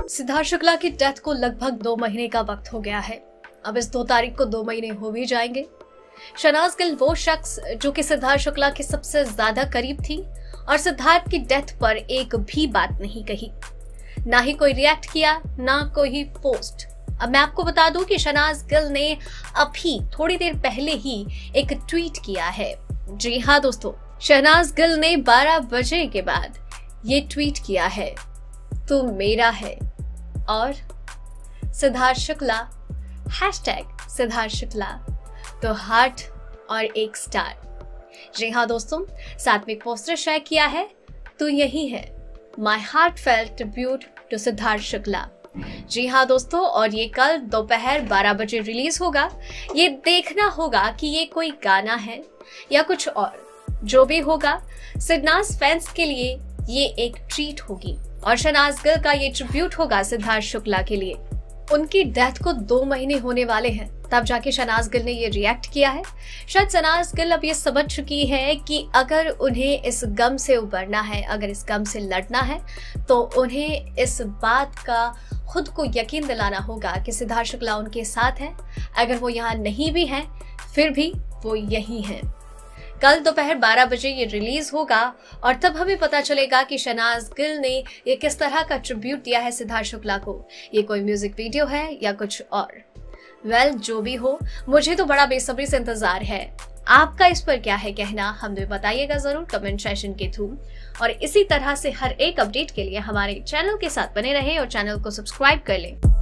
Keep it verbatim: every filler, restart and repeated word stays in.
सिद्धार्थ शुक्ला की डेथ को लगभग दो महीने का वक्त हो गया है। अब इस दो तारीख को दो महीने हो भी जाएंगे। शहनाज गिल वो शख्स जो कि सिद्धार्थ शुक्ला के सबसे ज्यादा करीब थी और सिद्धार्थ की डेथ पर एक भी बात नहीं कही, ना ही कोई रिएक्ट किया, ना कोई पोस्ट। अब मैं आपको बता दूं कि शहनाज गिल ने अभी थोड़ी देर पहले ही एक ट्वीट किया है। जी हाँ दोस्तों, शहनाज गिल ने बारह बजे के बाद ये ट्वीट किया है, तू मेरा है और सिद्धार्थ शुक्ला हैशटैग सिद्धार्थ शुक्ला तो हार्ट और एक स्टार। जी हाँ दोस्तों, साथ में एक पोस्टर शेयर किया है, तू यही है, my heart felt tribute to Siddharth Shukla. जी हाँ दोस्तों, और ये कल दोपहर बारह बजे रिलीज होगा। ये देखना होगा कि ये कोई गाना है या कुछ और। जो भी होगा, सिद्धार्थ फैंस के लिए ये एक ट्रीट होगी और शहनाज गिल का ये ट्रिब्यूट होगा सिद्धार्थ शुक्ला के लिए। उनकी डेथ को दो महीने होने वाले हैं, तब जाके शहनाज गिल ने ये रिएक्ट किया है। शायद शहनाज गिल अब ये समझ चुकी है कि अगर उन्हें इस गम से उबरना है, अगर इस गम से लड़ना है, तो उन्हें इस बात का खुद को यकीन दिलाना होगा कि सिद्धार्थ शुक्ला उनके साथ है। अगर वो यहाँ नहीं भी हैं, फिर भी वो यही हैं। कल दोपहर बारह बजे ये रिलीज होगा और तब हमें पता चलेगा कि शहनाज गिल ने ये किस तरह का ट्रिब्यूट दिया है सिद्धार्थ शुक्ला को। ये कोई म्यूजिक वीडियो है या कुछ और। वेल well, जो भी हो, मुझे तो बड़ा बेसब्री से इंतजार है। आपका इस पर क्या है कहना, हमें बताइएगा जरूर कमेंट सेक्शन के थ्रू। और इसी तरह से हर एक अपडेट के लिए हमारे चैनल के साथ बने रहें और चैनल को सब्सक्राइब कर लें।